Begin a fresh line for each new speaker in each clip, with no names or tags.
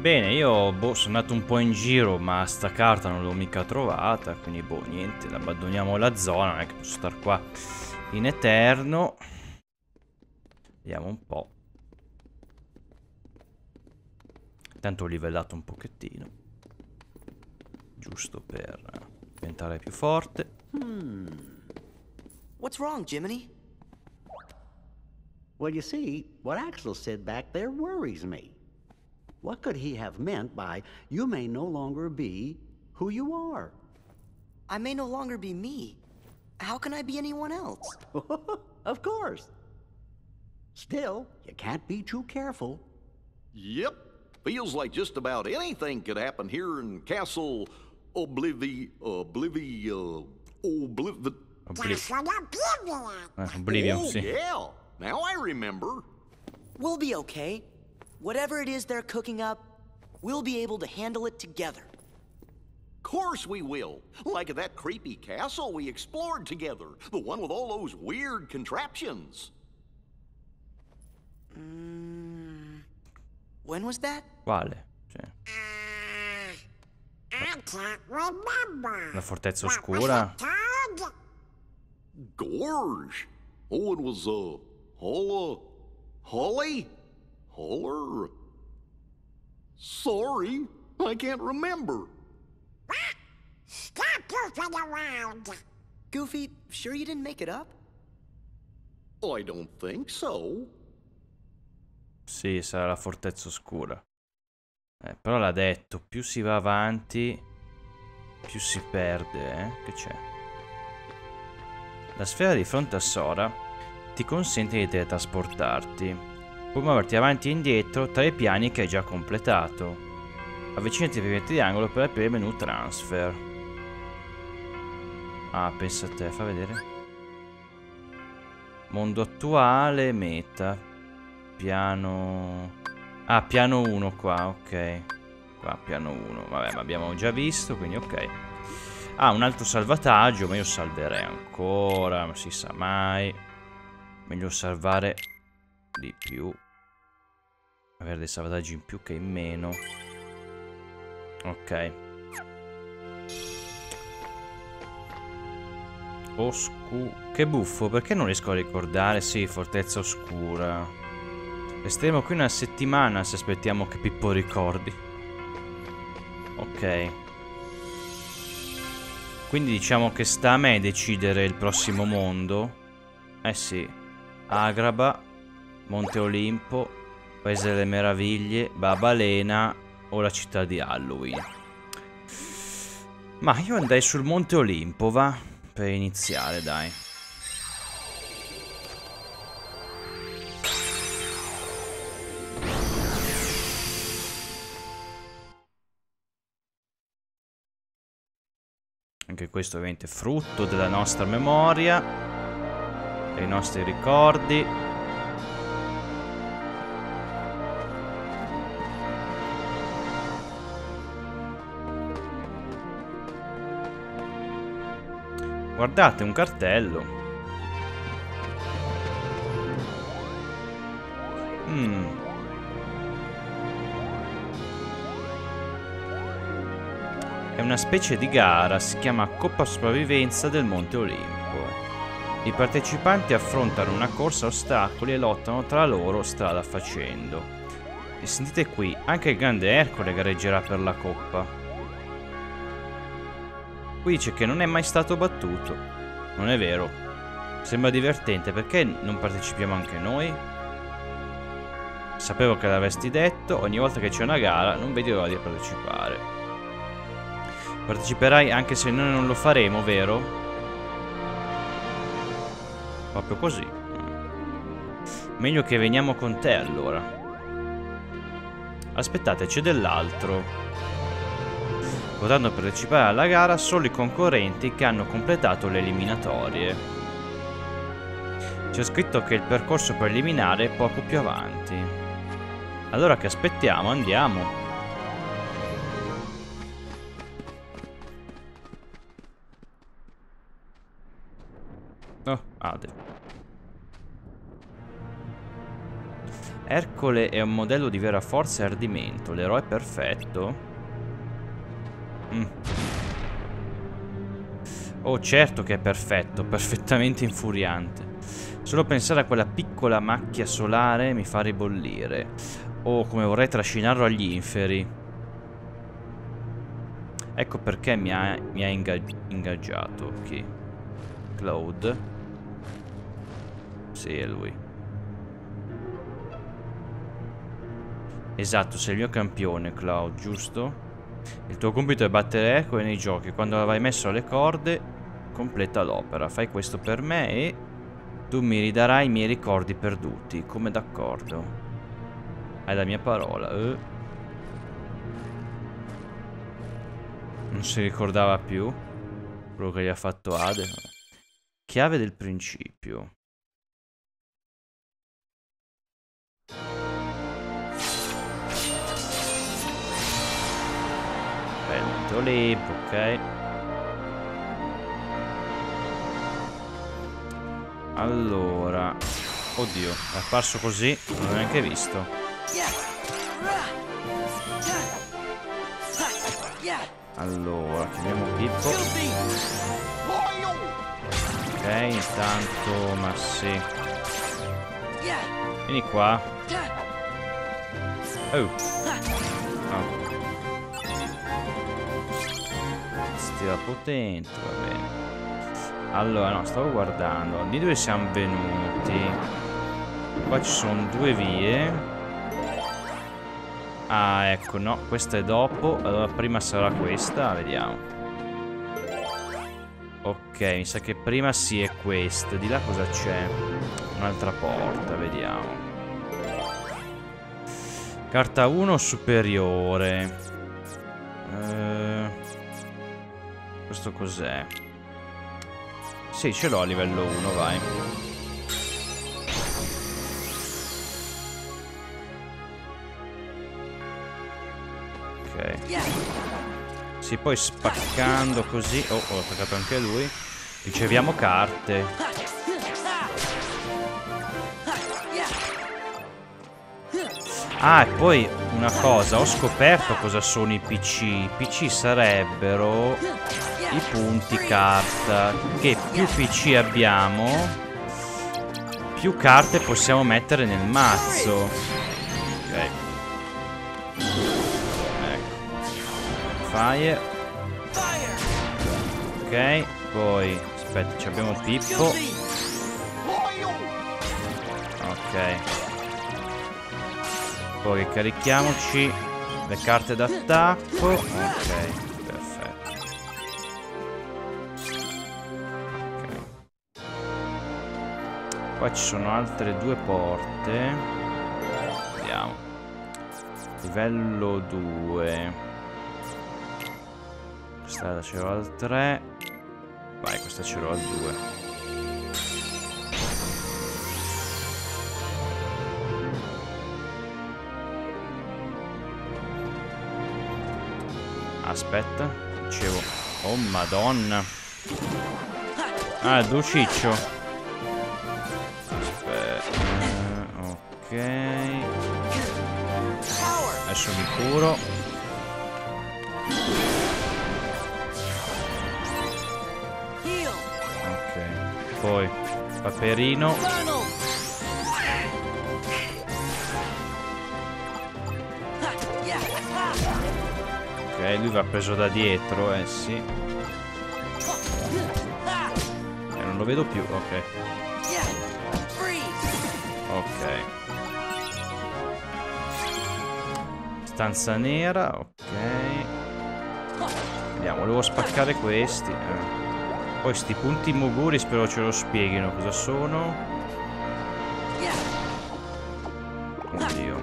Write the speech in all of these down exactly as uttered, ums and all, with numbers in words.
Bene, io boh, sono andato un po' in giro, ma sta carta non l'ho mica trovata, quindi boh, niente, abbandoniamo la zona, non è che posso star qua in eterno. Vediamo un po'. Intanto ho livellato un pochettino, giusto per diventare più forte.
Hmm.
What's wrong, Jiminy?
Well, you see, what Axel said back there worries me. What could he have meant by, you may no longer be who you are?
I may no longer be me. How can I be anyone else?
Of course. Still, you can't be too careful.
Yep. Feels like just about anything could happen here in Castle Oblivi... Oblivi... Uh, Obliv...
Oblivion. Eh, Oblivion,
Oh,
sì.
yeah. Now I remember.
We'll be okay. Whatever it is they're cooking up, we'll be able to handle it together.
Course we will. Like that creepy castle we explored together. The one with all those weird contraptions.
Mm, when was that?
Quale? Cioè,
I can't remember.
la fortezza oscura?
Gorge. Oh, it was, uh, Holla... Holly? Holler? Sorry, I can't remember.
Stop goofing around.
Goofy, sure you didn't make it up?
I don't think so.
Sì, sarà la fortezza oscura. Eh, però l'ha detto, più si va avanti, più si perde, eh? Che c'è? La sfera di fronte a Sora ti consente di teletrasportarti. Puoi muoverti avanti e indietro tra i piani che hai già completato. Avvicinati per il triangolo per aprire il menu transfer. Ah, pensa a te, fa vedere. Mondo attuale, meta. Piano... Ah, piano uno qua, ok. Qua, piano uno. Vabbè, ma abbiamo già visto, quindi ok. Ah, un altro salvataggio, ma io salverei ancora, non si sa mai. Meglio salvare di più. Avere dei salvataggi in più che in meno. Ok. Oscu... Che buffo, perché non riesco a ricordare? Sì, fortezza oscura. Resteremo qui una settimana se aspettiamo che Pippo ricordi. Ok. Quindi diciamo che sta a me decidere il prossimo mondo. Eh sì. Agrabah, Monte Olimpo, Paese delle Meraviglie, Babalena o la città di Halloween. Ma io andai sul Monte Olimpo, va? Per iniziare, dai. Anche questo ovviamente è frutto della nostra memoria, dei nostri ricordi. Guardate, un cartello. Mm. È una specie di gara, si chiama Coppa Sopravvivenza del Monte Olimpo. I partecipanti affrontano una corsa a ostacoli e lottano tra loro strada facendo. E sentite qui, anche il grande Ercole gareggerà per la coppa. Qui dice che non è mai stato battuto. Non è vero. Sembra divertente, perché non partecipiamo anche noi? Sapevo che l'avresti detto, ogni volta che c'è una gara non vedi l'ora di partecipare. Parteciperai anche se noi non lo faremo, vero? Proprio così. Meglio che veniamo con te allora. Aspettate, c'è dell'altro. Potranno partecipare alla gara solo i concorrenti che hanno completato le eliminatorie. C'è scritto che il percorso preliminare è poco più avanti. Allora che aspettiamo? Andiamo. Oh, Ade. Ercole è un modello di vera forza e ardimento. L'eroe perfetto. Mm. Oh, certo che è perfetto. Perfettamente infuriante. Solo pensare a quella piccola macchia solare mi fa ribollire. Oh, come vorrei trascinarlo agli inferi. Ecco perché mi ha, mi ha ingag ingaggiato. Chi? Claude. Sì, è lui. Esatto, sei il mio campione, Claude, giusto? Il tuo compito è battere Ercole nei giochi. Quando l'avrai messo alle corde, completa l'opera. Fai questo per me e tu mi ridarai i miei ricordi perduti. Come d'accordo? Hai la mia parola. Eh. Non si ricordava più quello che gli ha fatto Ade. Chiave del principio. Bello, lì, ok. Allora, oddio, è apparso così, non l'ho neanche visto. Allora, chiamiamo Pippo. Ok, intanto, ma sì. Vieni qua. Oh. Oh. Stila potente, va bene. Allora, no, stavo guardando. Di dove siamo venuti? Qua ci sono due vie. Ah, ecco, no, questa è dopo. Allora prima sarà questa, vediamo. Ok, mi sa che prima sì è questa. Di là cosa c'è? Un'altra porta, vediamo. Carta uno superiore. Eh, questo cos'è? Sì, ce l'ho a livello uno, vai. Ok. Sì, poi spaccando così. Oh, ho attaccato anche lui. Riceviamo carte. Ah, e poi una cosa, ho scoperto cosa sono i P C. I P C sarebbero i punti carta. Che più P C abbiamo, più carte possiamo mettere nel mazzo. Ok. Fire. Ok, poi aspetta, ci abbiamo Pippo. Ok. Poi carichiamoci le carte d'attacco. Ok, perfetto. Ok. Qua ci sono altre due porte. Vediamo. Livello due. Questa ce l'ho al tre. Vai, questa ce l'ho al due. Aspetta, dicevo. Oh madonna. Ah, Duciccio. Aspetta. Ok. Adesso mi curo. Poi Paperino. Ok, lui va preso da dietro, eh sì. E eh, non lo vedo più, ok. Ok. Stanza nera, ok. Vediamo, volevo spaccare questi. Eh. Poi sti punti Moguri spero ce lo spieghino cosa sono. Oddio.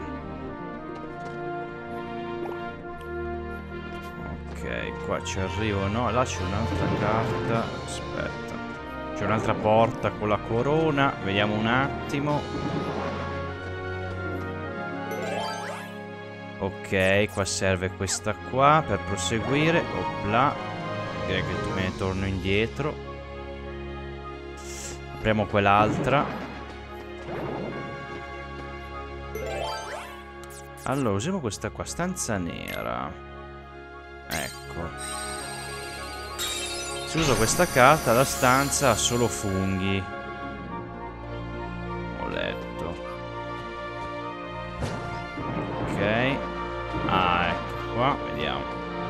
Ok, qua ci arrivo. No, là c'è un'altra carta. Aspetta. C'è un'altra porta con la corona. Vediamo un attimo. Ok, qua serve questa qua per proseguire. Opla. Direi che me ne torno indietro. Apriamo quell'altra. Allora, usiamo questa qua, stanza nera. Ecco. Se uso questa carta, la stanza ha solo funghi. Ho letto. Ok. Ah, ecco qua, vediamo.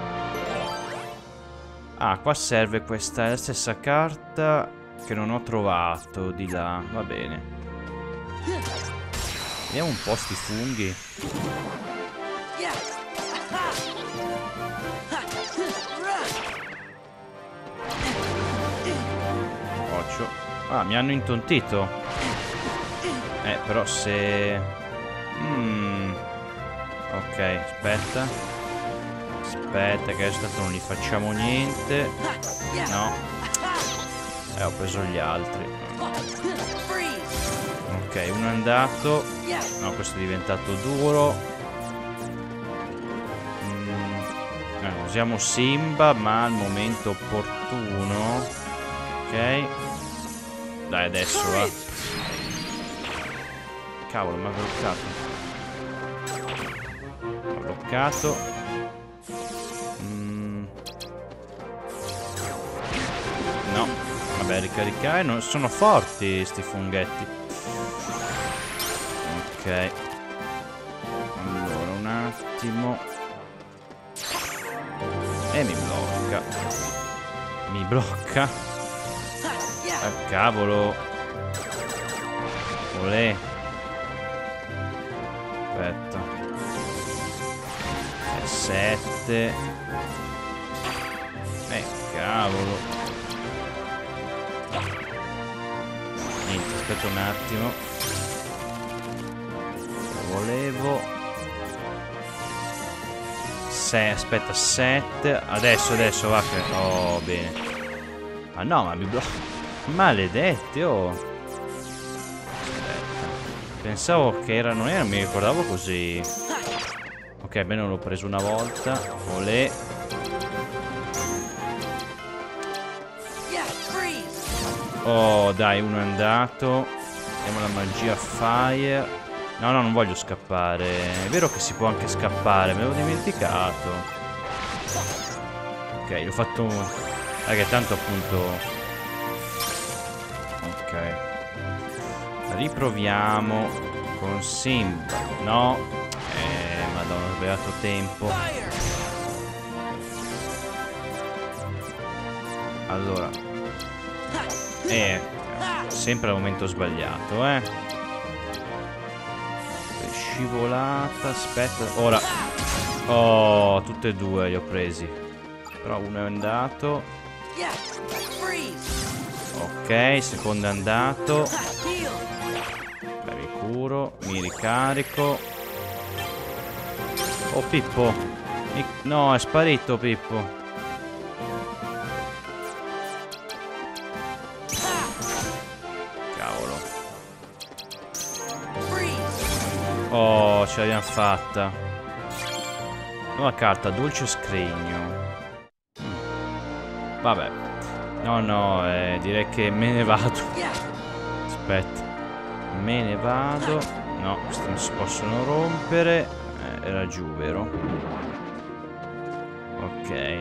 Ah, qua serve questa, è la stessa carta che non ho trovato di là. Va bene. Vediamo un po' sti funghi. Occhio. Ah, mi hanno intontito. Eh, però se... Mm. Ok, aspetta. Aspetta, che adesso tanto non gli facciamo niente. No. Eh, ho preso gli altri. Ok, uno è andato. No, questo è diventato duro. Mm. Eh, usiamo Simba, ma al momento opportuno. Ok. Dai, adesso va. Cavolo, mi ha bloccato. Ho bloccato. Mm. No. Vabbè, ricaricare. Non sono forti sti funghetti. Ok. Allora, un attimo. E mi blocca. Mi blocca. Ah, cavolo. Olè. Aspetta. E sette. Eh, cavolo. Niente, aspetta un attimo. Volevo. Se, aspetta, sette. Adesso, adesso va che... Oh, bene. Ma no, ma mi blocca. Maledetti, oh. Aspetta. Pensavo che era... Non era, non mi ricordavo così. Ok, bene, l'ho preso una volta. Olè. Oh, dai, uno è andato. Vediamo la magia fire. No, no, non voglio scappare. È vero che si può anche scappare, me l'avevo dimenticato. Ok, l'ho fatto... Perché tanto appunto... Ok. Riproviamo con Simba. No. Eh, madonna, ho sbagliato tempo. Allora. Eh, sempre al momento sbagliato, eh. Scivolata, aspetta. Ora. Oh, tutte e due li ho presi. Però uno è andato. Ok, secondo è andato. Beh, mi curo, mi ricarico. Oh, Pippo. Mi... No, è sparito Pippo. Cavolo. Oh, ce l'abbiamo fatta. Nuova carta, dolce scrigno. Vabbè. No, no, eh, direi che me ne vado. Aspetta. Me ne vado. No, questi non si possono rompere. Eh, era giù, vero? Ok.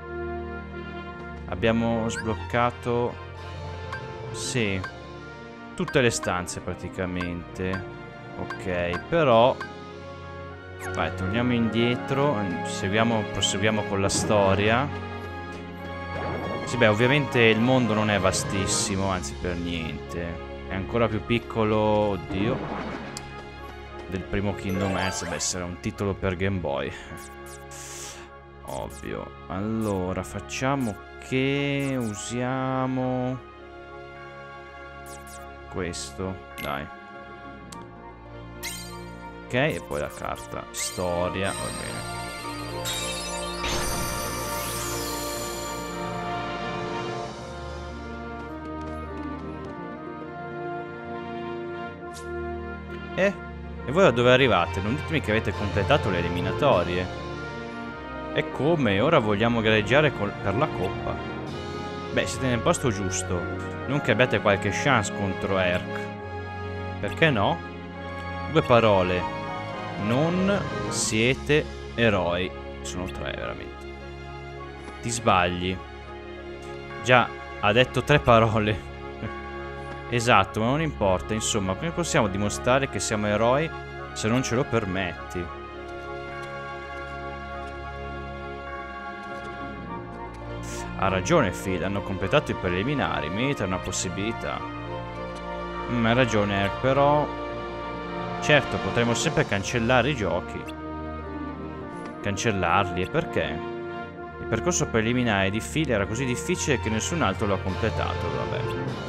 Abbiamo sbloccato... Sì. Tutte le stanze praticamente. Ok, però... Vai, torniamo indietro. Seguiamo, proseguiamo con la storia. Sì, beh, ovviamente il mondo non è vastissimo, anzi per niente. È ancora più piccolo, oddio, del primo Kingdom Hearts. Beh, sarà un titolo per Game Boy. Ovvio. Allora, facciamo che usiamo questo, dai. Ok, e poi la carta storia, va bene. Eh? E voi da dove arrivate? Non ditemi che avete completato le eliminatorie. E come? Ora vogliamo gareggiare per la coppa. Beh, siete nel posto giusto. Non che abbiate qualche chance contro Erk. Perché no? Due parole. Non siete eroi. Sono tre, veramente. Ti sbagli. Già, ha detto tre parole. Esatto, ma non importa. Insomma, come possiamo dimostrare che siamo eroi se non ce lo permetti? Ha ragione, Phil. Hanno completato i preliminari. Merita una possibilità. Mm, hai ragione, Eric, però... Certo, potremmo sempre cancellare i giochi. Cancellarli, e perché? Il percorso preliminare di Phil era così difficile che nessun altro lo ha completato, vabbè.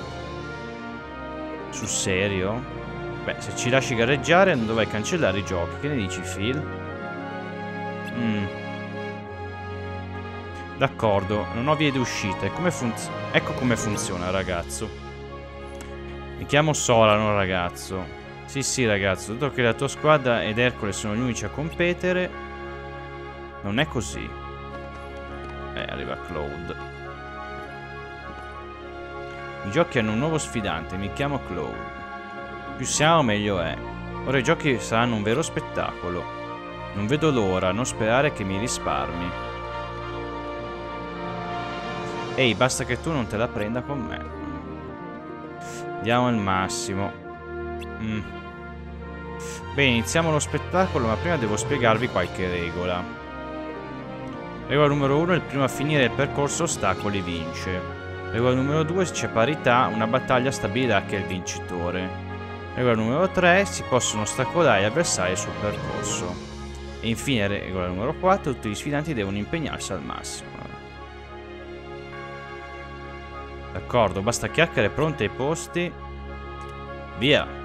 Sul serio? Beh, se ci lasci gareggiare non dovrai cancellare i giochi. Che ne dici, Phil? Mm. D'accordo, non ho vie d'uscita. Come funz- ecco come funziona, ragazzo. Mi chiamo Solano, ragazzo. Sì, sì, ragazzo, dato che la tua squadra ed Ercole sono gli unici a competere, non è così. Eh, arriva Claude. I giochi hanno un nuovo sfidante, mi chiamo Claude. Più siamo, meglio è. Ora i giochi saranno un vero spettacolo. Non vedo l'ora, non sperare che mi risparmi. Ehi, basta che tu non te la prenda con me. Diamo il massimo. Mm. Bene, iniziamo lo spettacolo, ma prima devo spiegarvi qualche regola. Regola numero uno, il primo a finire il percorso ostacoli vince. Regola numero due, se c'è parità, una battaglia stabilirà chi è il vincitore. Regola numero tre, si possono ostacolare gli avversari sul percorso. E infine, regola numero quattro, tutti gli sfidanti devono impegnarsi al massimo. D'accordo, basta chiacchiere pronte ai posti. Via!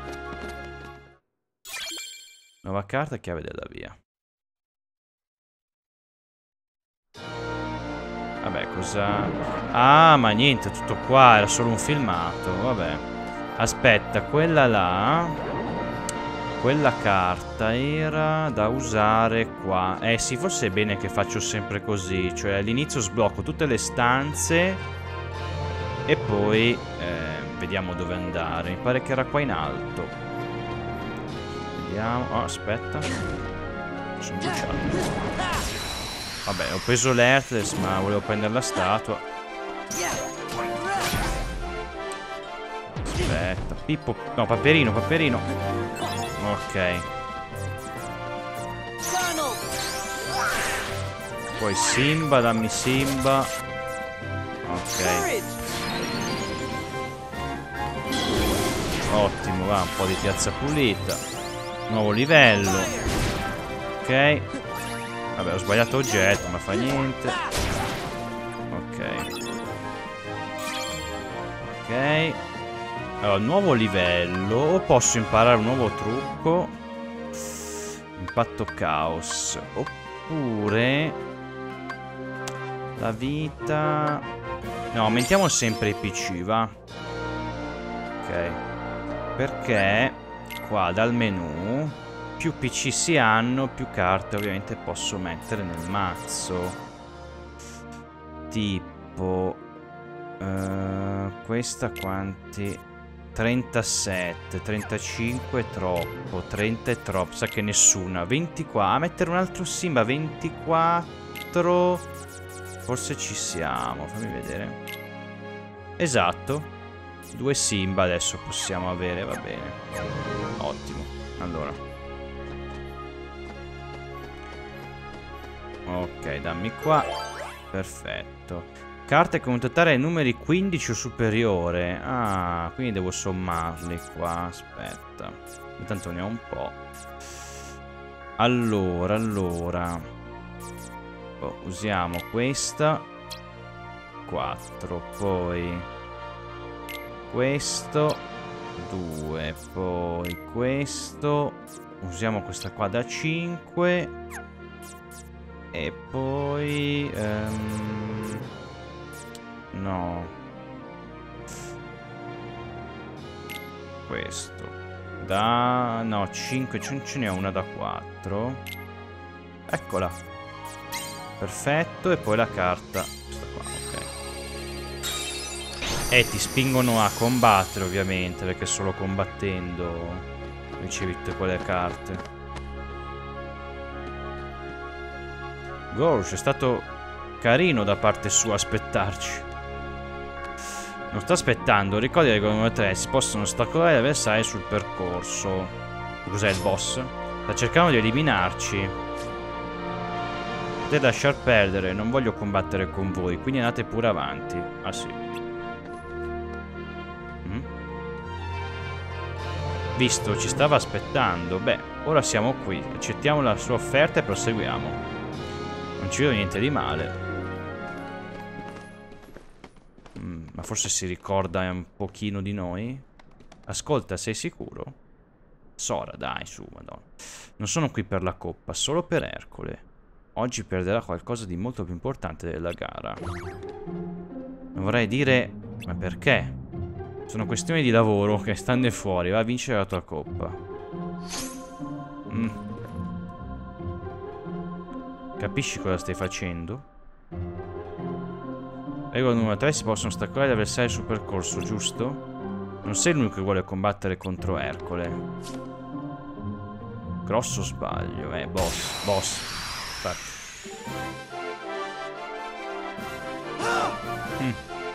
Nuova carta, chiave della via. Vabbè, cosa... Ah, ma niente, tutto qua, era solo un filmato, vabbè. Aspetta, quella là... Quella carta era da usare qua. Eh sì, forse è bene che faccio sempre così. Cioè all'inizio sblocco tutte le stanze e poi eh, vediamo dove andare. Mi pare che era qua in alto. Vediamo. Oh, aspetta. Sono bruciato. Vabbè, ho preso l'Earthless, ma volevo prendere la statua. Aspetta. Pippo. No, Paperino, Paperino. Ok. Poi Simba, dammi Simba. Ok. Ottimo, va, un po' di piazza pulita. Nuovo livello. Ok. Vabbè, ho sbagliato oggetto, ma fa niente. Ok. Ok. Allora, nuovo livello. O posso imparare un nuovo trucco. Impatto caos. Oppure la vita. No, aumentiamo sempre i P C, va. Ok. Perché qua dal menu più P C si hanno, più carte ovviamente posso mettere nel mazzo. Tipo uh, questa quanti? trentasette, trentacinque è troppo, trenta è troppo, sa che nessuna. ventiquattro, a mettere un altro Simba, ventiquattro, forse ci siamo, fammi vedere. Esatto, due Simba adesso possiamo avere, va bene. Ottimo, allora. Ok, dammi qua, perfetto. Carte con un totale ai numeri quindici o superiore. Ah, quindi devo sommarli qua. Aspetta. Intanto ne ho un po'. Allora, allora. Oh, usiamo questa. quattro. Poi questo. due. Poi questo. Usiamo questa qua da cinque. E poi... Um... No. Questo. Da... No, cinque. Ce ne ho una da quattro. Eccola. Perfetto. E poi la carta. Questa qua, ok. E ti spingono a combattere, ovviamente, perché solo combattendo ricevi tutte quelle carte. Gorge, è stato carino da parte sua aspettarci. Non sta aspettando, ricordi che numero tre si possono ostacolare gli avversari sul percorso. Cos'è il boss? Sta cercando di eliminarci. Potete lasciar perdere, non voglio combattere con voi, quindi andate pure avanti. Ah sì. Mm? Visto, ci stava aspettando. Beh, ora siamo qui. Accettiamo la sua offerta e proseguiamo. Non ci vedo niente di male. Ma forse si ricorda un pochino di noi. Ascolta, sei sicuro? Sora, dai, su, madonna. Non sono qui per la coppa, solo per Ercole. Oggi perderà qualcosa di molto più importante della gara. Non vorrei dire... Ma perché? Sono questioni di lavoro che stanno fuori. Va a vincere la tua coppa. Mm. Capisci cosa stai facendo? Regola numero tre, si possono ostacolare gli avversari sul percorso, giusto? Non sei l'unico che vuole combattere contro Ercole. Grosso sbaglio, eh, boss, boss. Infatti. Mm.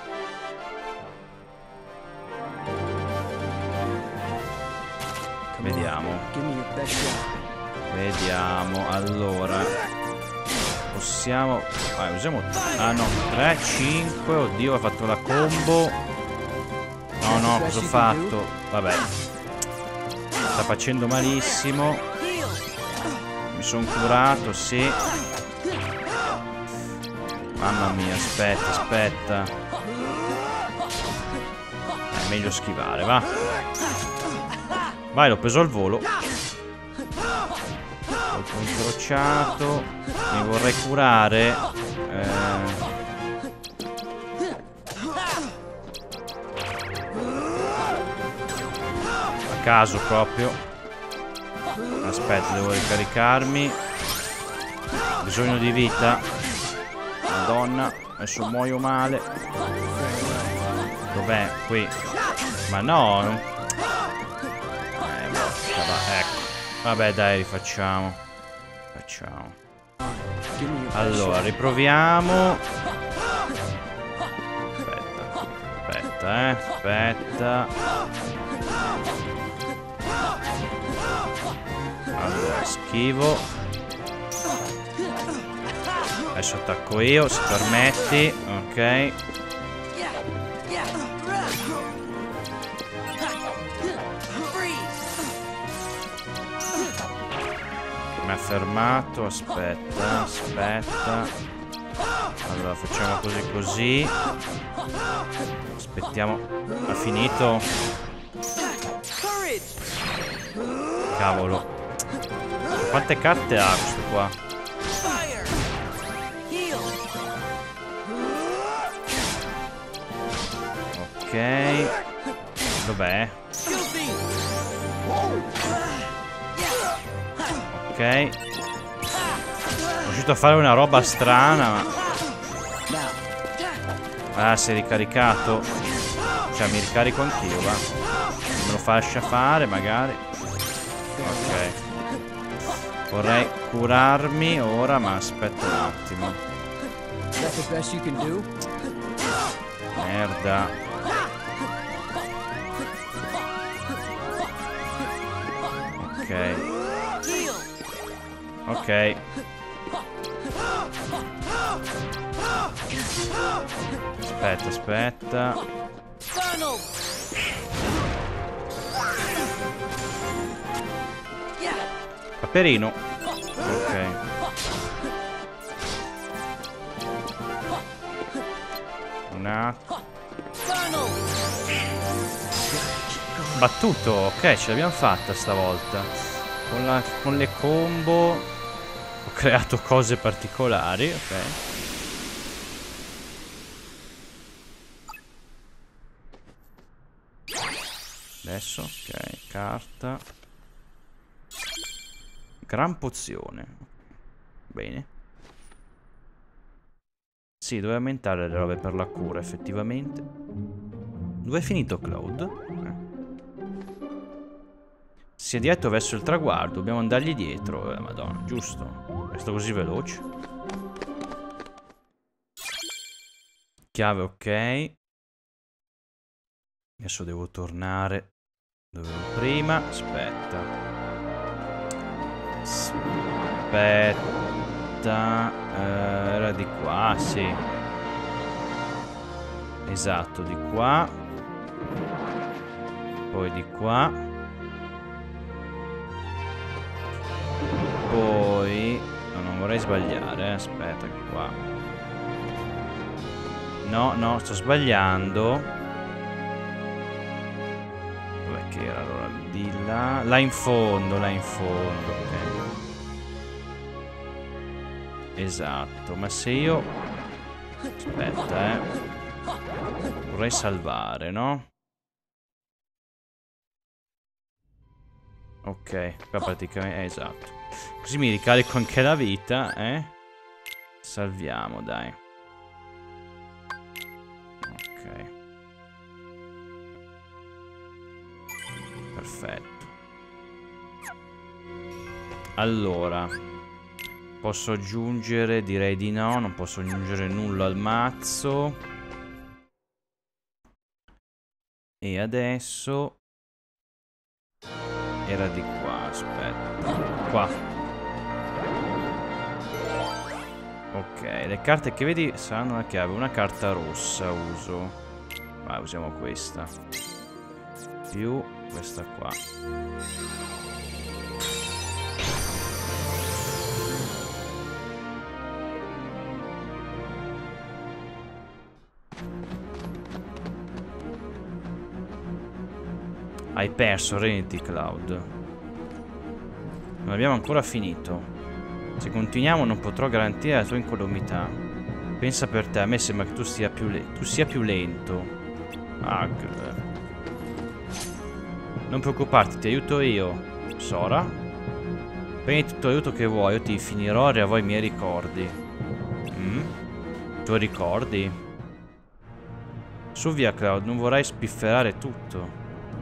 Vediamo. Vediamo, allora... Possiamo... Vai, usiamo... Ah no, tre, cinque... Oddio, ha fatto la combo. No, no, cosa ho fatto? Vabbè. Sta facendo malissimo. Mi sono curato, sì. Mamma mia, aspetta, aspetta. È meglio schivare, va. Vai, l'ho preso al volo. Colpo incrociato. Mi vorrei curare. Eh... A caso proprio. Aspetta, devo ricaricarmi. Bisogno di vita. Madonna, adesso muoio male. Dov'è? Qui. Ma no. Non... Eh, vabbè, ecco. Vabbè, dai, rifacciamo. Facciamo. Allora, riproviamo. Aspetta. Aspetta, eh. Aspetta. Allora, schivo. Adesso attacco io, se permetti. Ok. Mi ha fermato, aspetta, aspetta. Allora facciamo così così. Aspettiamo. Ha finito? Cavolo. Quante carte ha questo qua? Ok. Dov'è? Ok. Sono riuscito a fare una roba strana, ma... Ah, si è ricaricato. Cioè, mi ricarico anch'io, va. Me lo faccia fare, magari. Ok. Vorrei curarmi ora, ma aspetta un attimo. Merda. Ok. Ok. Aspetta, aspetta. Paperino. Ok. Un attimo. Battuto. Ok, ce l'abbiamo fatta stavolta. Con, la, con le combo ho creato cose particolari. Ok. Adesso, ok, carta. Gran pozione. Bene. Sì, dove aumentare le robe per la cura, effettivamente. Dove è finito Cloud? Eh. Si è diretto verso il traguardo, dobbiamo andargli dietro. Eh, madonna, giusto. Resto così veloce. Chiave, ok. Adesso devo tornare dove ero prima. Aspetta. Aspetta. Eh, era di qua, sì. Esatto, di qua. Poi di qua. Poi... no, non vorrei sbagliare, eh. Aspetta, qua. No, no, sto sbagliando. Dov'è che era allora? Di là. Là in fondo, là in fondo, ok. Esatto, ma se io... aspetta, eh. Vorrei salvare, no? Ok, qua praticamente... eh, esatto. Così mi ricarico anche la vita, eh? Salviamo, dai. Ok. Perfetto. Allora, posso aggiungere? Direi di no. Non posso aggiungere nulla al mazzo. E adesso era di qua. Aspetta. Qua. Ok, le carte che vedi saranno una chiave. Una carta rossa uso. Vai, usiamo questa. Più questa qua. Hai perso, Renity Cloud. Non abbiamo ancora finito. Se continuiamo non potrò garantire la tua incolumità. Pensa per te, a me sembra che tu sia più, le tu sia più lento. Ah, che bello. Non preoccuparti, ti aiuto io, Sora. Prendi tutto l'aiuto che vuoi, io ti finirò e riavrò i miei ricordi. Mm? I tuoi ricordi? Su via, Cloud, non vorrai spifferare tutto.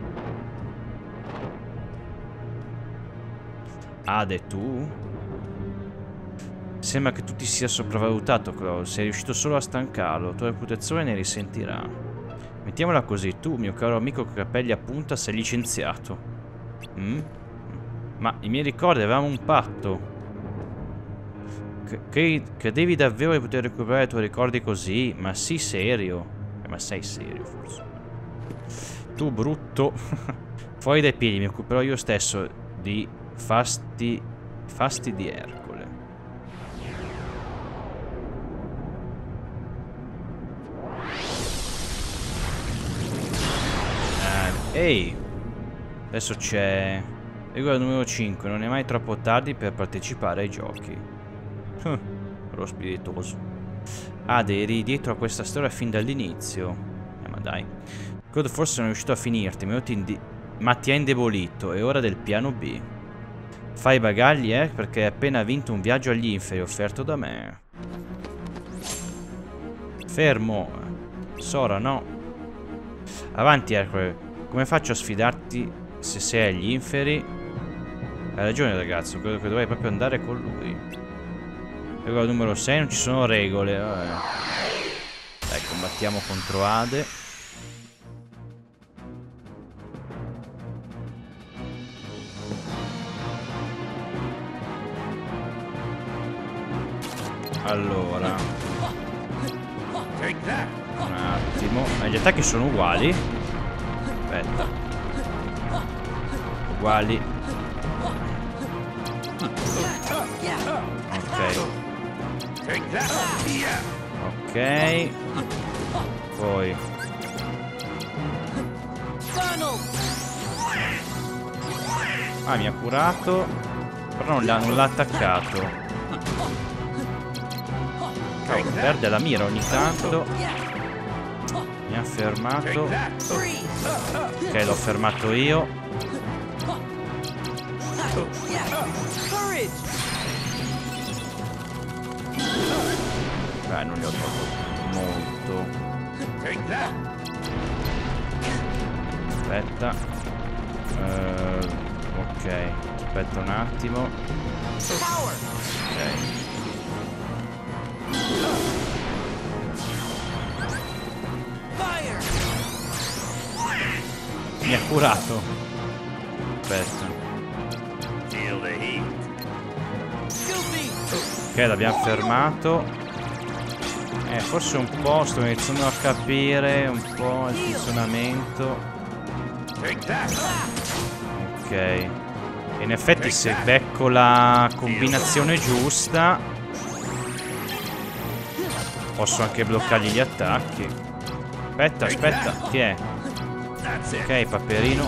Ade, tu? Sembra che tu ti sia sopravvalutato, Cloud. Sei riuscito solo a stancarlo. La tua reputazione ne risentirà. Mettiamola così. Tu, mio caro amico con capelli a punta, sei licenziato. Mm? Ma i miei ricordi, avevamo un patto. Che, credevi davvero di poter recuperare i tuoi ricordi così? Ma sii serio. Eh, ma sei serio, forse. Tu, brutto. Fuori dai piedi, mi occuperò io stesso di fasti... fasti di Ercole. Ehi, adesso c'è regola numero cinque, non è mai troppo tardi per partecipare ai giochi. Però spiritoso. Ah, eri dietro a questa storia fin dall'inizio. Eh, ma dai. Credo forse non è riuscito a finirti, ma, ti ma ti ha indebolito. È ora del piano B. Fai i bagagli, eh, perché hai appena vinto un viaggio agli inferi offerto da me. Fermo. Sora, no. Avanti, Ercole. Come faccio a sfidarti se sei agli inferi? Hai ragione, ragazzo. Credo che dovrei proprio andare con lui. Regola numero sei. Non ci sono regole. Vabbè. Dai, combattiamo contro Ade. Allora. Un attimo. Gli attacchi sono uguali. Aspetta. Uguali. Ok. Ok. Poi. Ah, mi ha curato. Però non l'ha attaccato. Cavolo, perde la mira ogni tanto. Mi ha fermato. Ok, l'ho fermato io. Beh, non li ho tolto molto. Aspetta. Uh, ok, aspetta un attimo. Ok. Mi ha curato. Aspetta. Ok, l'abbiamo fermato. Eh, forse un po', sto iniziando a capire un po' il funzionamento. Ok. In effetti se becco la combinazione giusta posso anche bloccargli gli attacchi. Aspetta, aspetta, chi è? Ok, Paperino.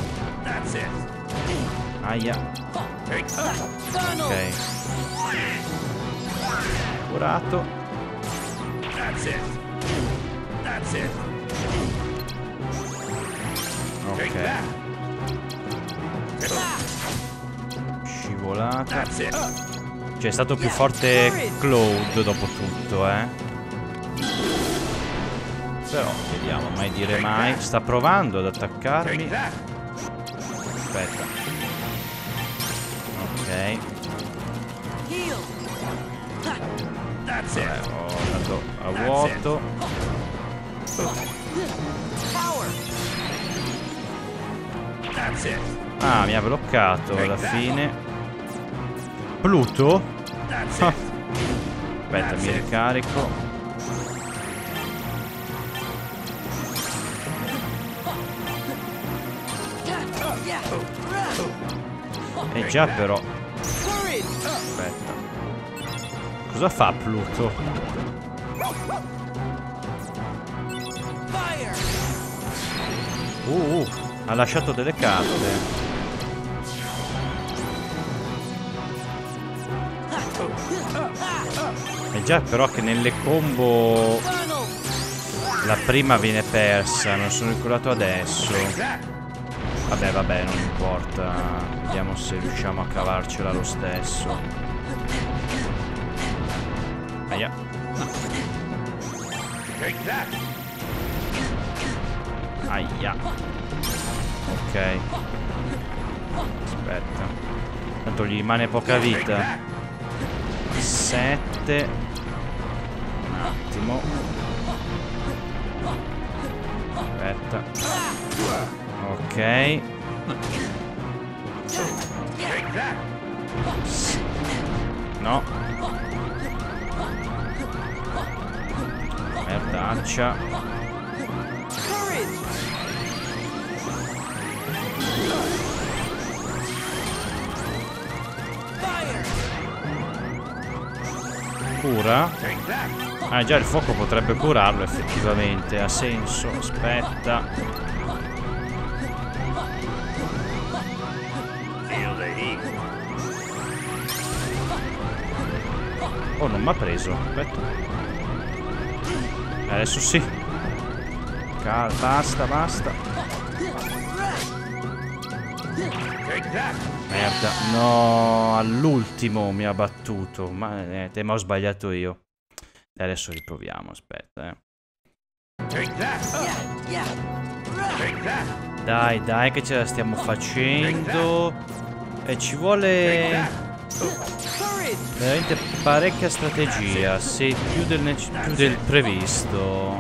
Aia. Ok. Curato. Ok. Scivolata. Cioè è stato più forte Cloud dopo tutto, eh. Però vediamo, mai dire mai. Sta provando ad attaccarmi. Aspetta. Ok. Vabbè, ho dato a vuoto. Ah, mi ha bloccato alla fine. Pluto? Aspetta, mi ricarico. Eh già però. Aspetta. Cosa fa Pluto? Uh, uh, ha lasciato delle carte. E già però che nelle combo la prima viene persa, non sono ricordato adesso. Vabbè, vabbè, non importa. Vediamo se riusciamo a cavarcela lo stesso. Aia. Aia. Ok. Aspetta. Tanto gli rimane poca vita. Sette. Un attimo. Aspetta. Ok. No. Merdaccia. Cura. Ah già, il fuoco potrebbe curarlo effettivamente. Ha senso. Aspetta. Oh, non mi ha preso. Aspetta. Adesso sì. Cal basta, basta. Merda. No, all'ultimo mi ha battuto. Ma eh, te, ma ho sbagliato io. E adesso riproviamo. Aspetta, eh. Dai, dai, che ce la stiamo facendo. E ci vuole veramente parecchia strategia. Sì, più del, più del previsto.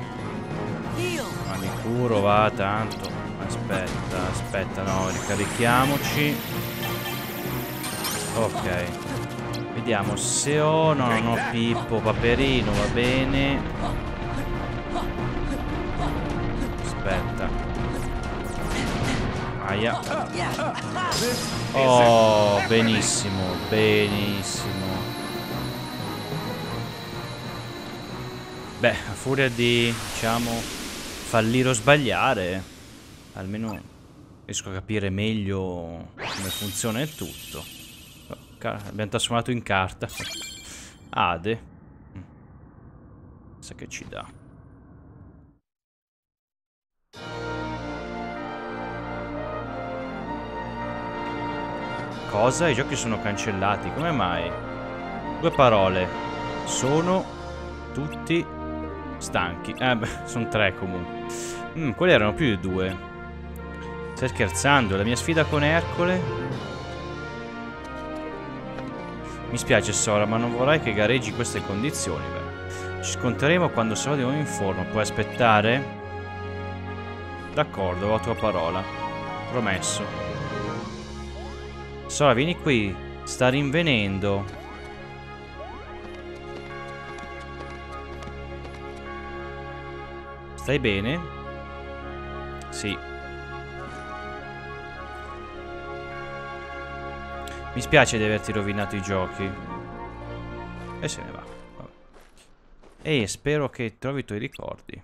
Ma mi curo, va, tanto. Aspetta, aspetta, no, ricarichiamoci. Ok. Vediamo se ho... No, non ho Pippo, Paperino, va bene. Aspetta. Aia. Oh, benissimo, benissimo. Beh, a furia di, diciamo, fallire o sbagliare, almeno riesco a capire meglio come funziona il tutto. Abbiamo trasformato in carta. Ade. Sa che ci dà. Cosa? I giochi sono cancellati. Come mai? Due parole. Sono tutti stanchi. Eh beh, sono tre comunque. Mm, quelli erano più di due. Stai scherzando? La mia sfida con Ercole? Mi spiace Sora, ma non vorrei che gareggi queste condizioni. Beh. Ci scontreremo quando sarò di nuovo in forma. Puoi aspettare? D'accordo, ho la tua parola. promesso. Sora, vieni qui. Sta rinvenendo. Stai bene? Sì. Mi spiace di averti rovinato i giochi. E se ne va. Vabbè. E spero che trovi i tuoi ricordi.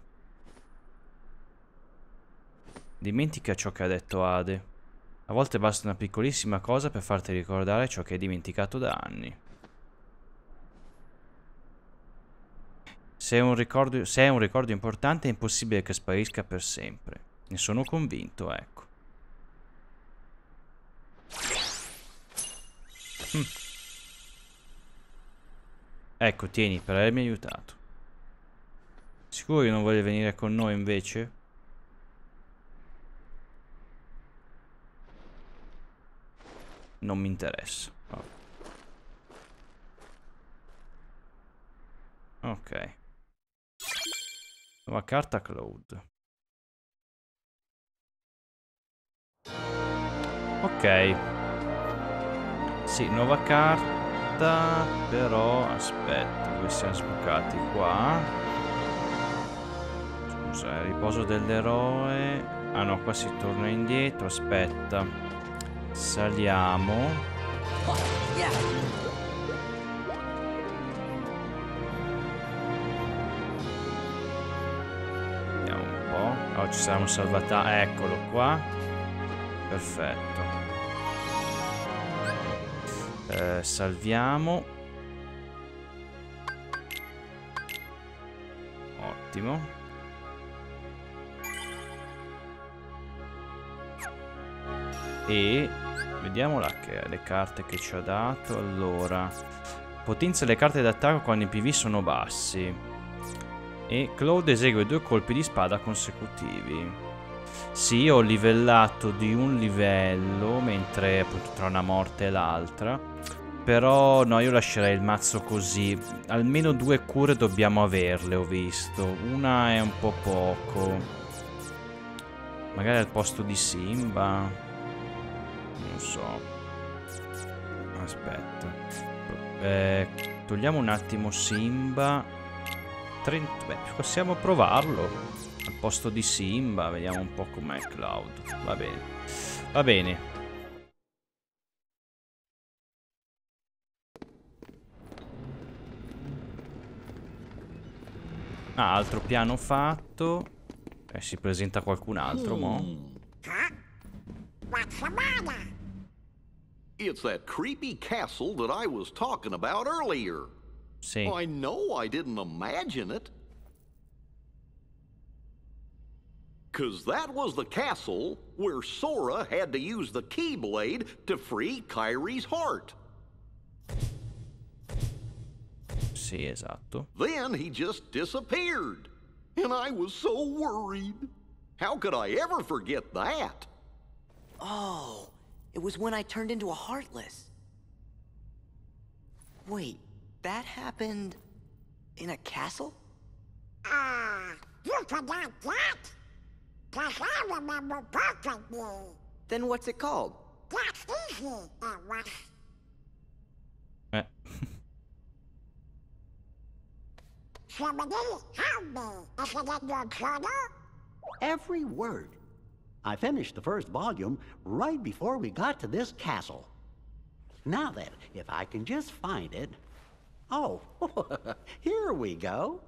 Dimentica ciò che ha detto Ade. A volte basta una piccolissima cosa per farti ricordare ciò che hai dimenticato da anni. Se è un ricordo, se è un ricordo importante è impossibile che sparisca per sempre. Ne sono convinto, ecco. Hm. Ecco, tieni, per avermi aiutato. Sicuro che non vuoi venire con noi invece? Non mi interessa. Oh. Ok. Nuova carta Cloud. Ok. Sì, nuova carta. Però aspetta, dove siamo sbucati qua? Scusa, il riposo dell'eroe. Ah no, qua si torna indietro. Aspetta. Saliamo. Vediamo un po'. Oh, ci siamo salvati. Eccolo qua. Perfetto. Eh, salviamo. Ottimo. E vediamo là che le carte che ci ha dato. Allora, potenzia le carte d'attacco quando i P V sono bassi. E Claude esegue due colpi di spada consecutivi. Sì, ho livellato di un livello, mentre appunto tra una morte e l'altra. Però no, io lascerei il mazzo così. Almeno due cure dobbiamo averle, ho visto. Una è un po' poco. Magari al posto di Simba. Non so. Aspetta. Eh, togliamo un attimo Simba. trenta... Beh, possiamo provarlo. Al posto di Simba, vediamo un po' com'è Cloud. Va bene. Va bene. Ah, altro piano fatto. Eh, si presenta qualcun altro, mo.
Huh? What's the matter?
It's that creepy castle that I was talking about earlier.
Sì.
I know I didn't imagine it. 'Cause that was the castle where Sora had to use the Keyblade to free Kyrie's heart.
Sì, esatto.
Then he just disappeared. And I was so worried. How could I ever forget that?
Oh, it was when I turned into a Heartless. Wait, that happened in a castle?
Ah, you forgot that? 'Cause I remember perfectly.
Then what's it called?
That's easy, it was.
Eh.
Somebody help me. Is it in your journal?
Every word. I finished the first volume right before we got to this castle. Now then, if I can just find it. Oh, here we go.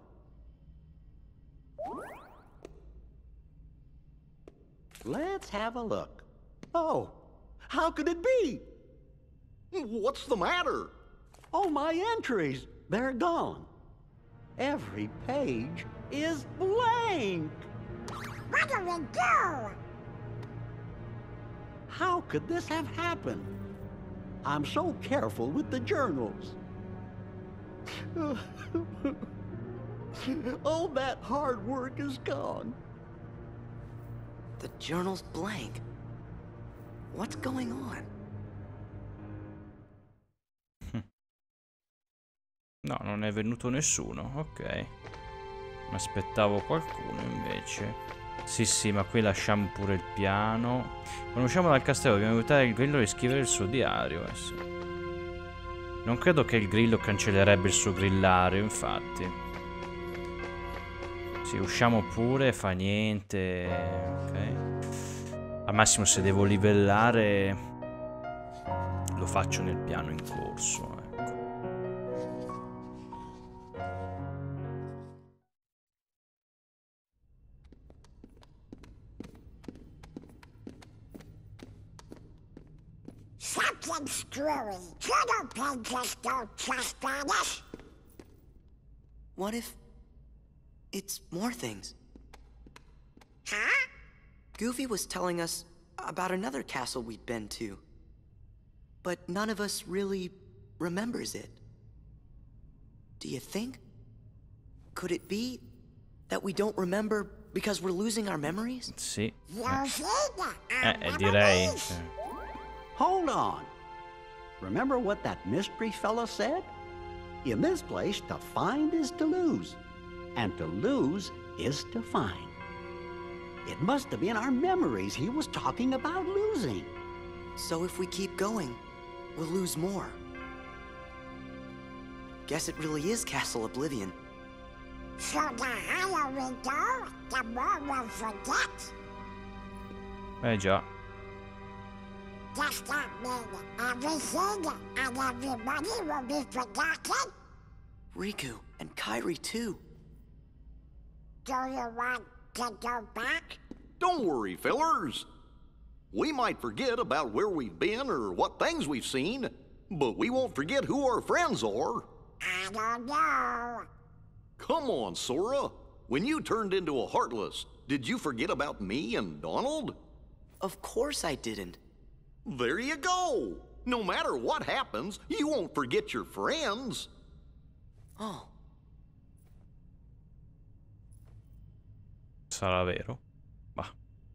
Let's have a look. Oh, how could it be?
What's the matter?
Oh, my entries. They're gone. Every page is blank.
What do we do?
How could this have happened? I'm so careful with the journals. All that hard work is gone.
The journal's blank. What's going on?
No, non è venuto nessuno. Ok. Mi aspettavo qualcuno invece. Sì, sì, ma qui lasciamo pure il piano. Quando usciamo dal castello dobbiamo aiutare il grillo a riscrivere il suo diario. Eh sì. Non credo che il grillo cancellerebbe il suo grillario, infatti. Sì, usciamo pure, fa niente. Ok. Al massimo se devo livellare lo faccio nel piano in corso. Ecco.
Something screwy. Turtle pigeons don't trust Spanish.
What if it's more things?
Huh?
Goofy was telling us about another castle we'd been to. But none of us really remembers it. Do you think? Could it be that we don't remember because we're losing our memories?
Sì.
Losing
Eh, eh direi. Sì.
Hold on. Remember what that mystery fella said? In this place, to find is to lose, and to lose is to find. It must have been our memories he was talking about losing.
So if we keep going, we'll lose more. Guess it really is Castle Oblivion.
So the higher we go, the more we'll forget.
Eh già.
Does that mean everything and everybody will be forgotten?
Riku and Kairi too.
Do you want to go back?
Don't worry, fellers. We might forget about where we've been or what things we've seen, but we won't forget who our friends are.
I don't know.
Come on, Sora. When you turned into a Heartless, did you forget about me and Donald?
Of course I didn't.
There you go. No matter what happens, you won't forget your friends.
Oh.
Sarà vero? Bah.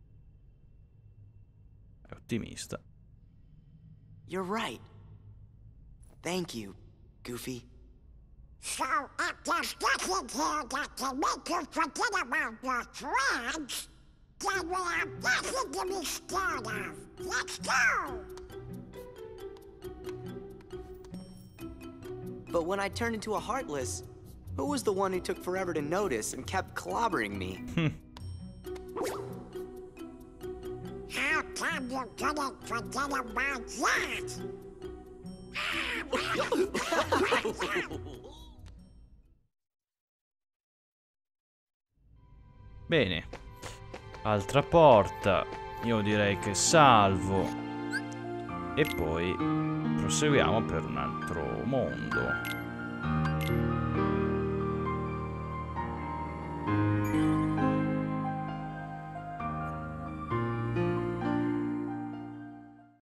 È ottimista.
You're right. Thank you, Goofy.
So if there's nothing here that can make you forget about your friends, then we have nothing to be scared of. Let's go!
But when I turned into a Heartless, who was the one who took forever to notice and kept clobbering me?
How come you couldn't forget about that?
Bene. Altra porta. Io direi che salvo. E poi proseguiamo per un altro mondo.